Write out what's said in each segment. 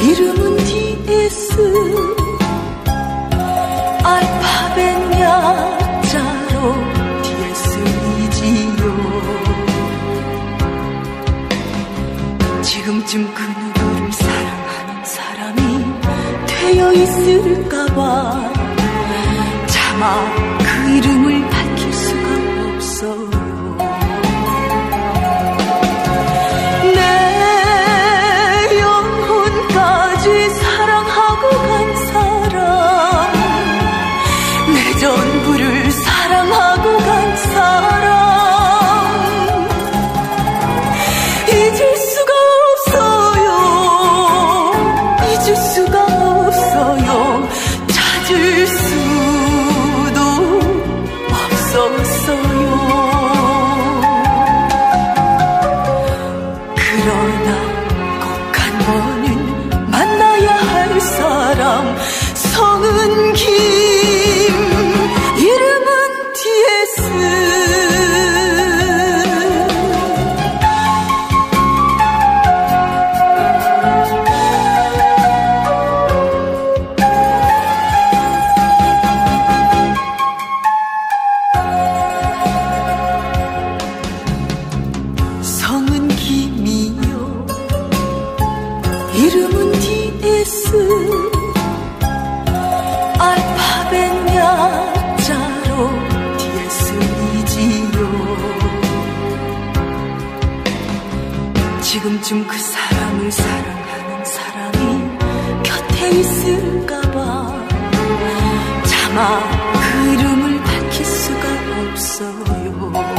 이름은 DS 알파벳 약자로 DS이지요. 지금쯤 그 누구를 사랑하는 사람이 되어 있을까봐 차마 그 이름을 밝힐 수가 없어요. 내 영혼까지 사랑하고 간 사람, 내 전부를 사랑하고 간 사람, 잊을 수가 없어요. 잊을 수가 없어요. 찾을 수도 없었어요. 그러나 꼭 한 번은 만나야 할 사람, 성은 김, 이름은 DS. 성은 김이요, 이름은 DS 알파벳 약자로 DS이지요. 지금쯤 그 사람을 사랑하는 사람이 곁에 있을까봐 차마 그 이름을 밝힐 수가 없어요.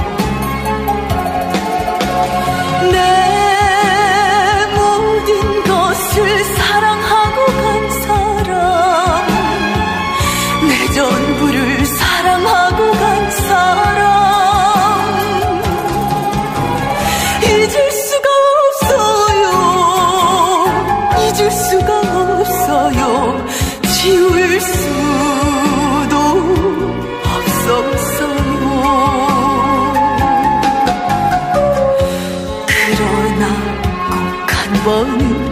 내 모든 것을 사랑하고 간 사람, 내 전부를 사랑하고 간 사람, 잊을 수가 없어요. 잊을 수가 없어요. 지울 수도 없었어요. 그러나 꼭 한 번은